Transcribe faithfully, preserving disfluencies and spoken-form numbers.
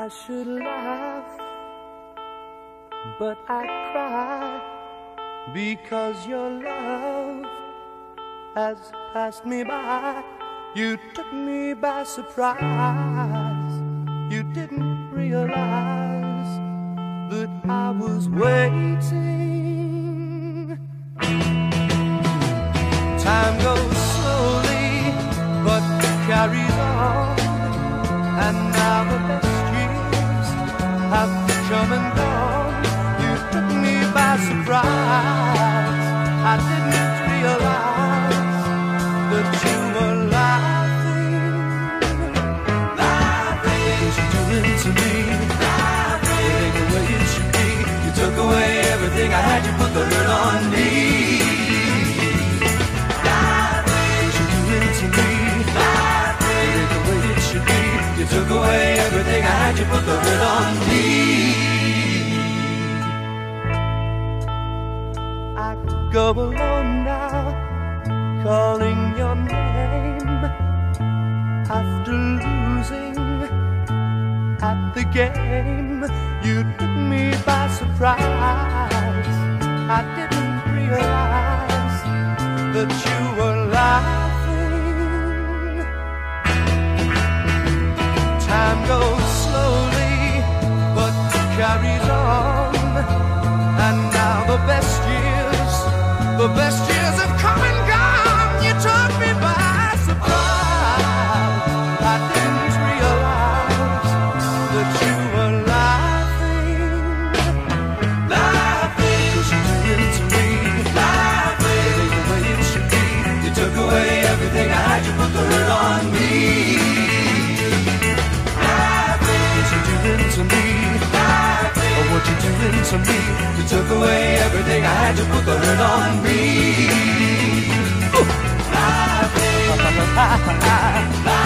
I should laugh, but I cry, because your love has passed me by. You took me by surprise. You didn't realize that I was waiting. Time goes slowly, but carries on, and now the best years have come and gone. You took me by surprise. I didn't realize that you were laughing, laughing. What you doing to me? Laughing. It ain't the way it should be. You took away everything I had. You put the hurt on me. Laughing. What you doing to me? Laughing. It ain't the way it should be. You took away everything I had. You put the hurt on me. I go alone now, calling your name after losing at the game. You took me by surprise. I didn't realize that you were laughing. Time goes slowly, but carries on, and now the best years, the best years have come and gone. You took me by surprise. I didn't realize that you were laughing, laughing. 'Cause you did it to me, laughing. It ain't the way it should be. You took away everything I had. You put the hurt on me, laughing. 'Cause you did it to me, laughing. Oh, what you doing to me? You took away everything I had. You put the hurt on me. Ooh. Laughing, laughing.